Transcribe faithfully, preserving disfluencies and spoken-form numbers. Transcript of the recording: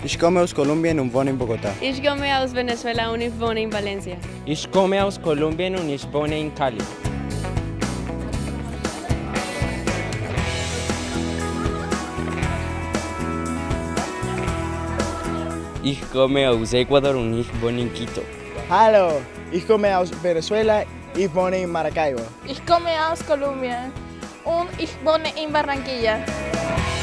Ich komme aus Kolumbien und wohne in Bogotá. Ich komme aus Venezuela und ich wohne in Valencia. Ich komme aus Kolumbien und ich wohne in Cali. Ich komme aus Ecuador und ich wohne in Quito. Hallo, ich komme aus Venezuela, ich wohne in Maracaibo. Ich komme aus Kolumbien und ich wohne in Barranquilla.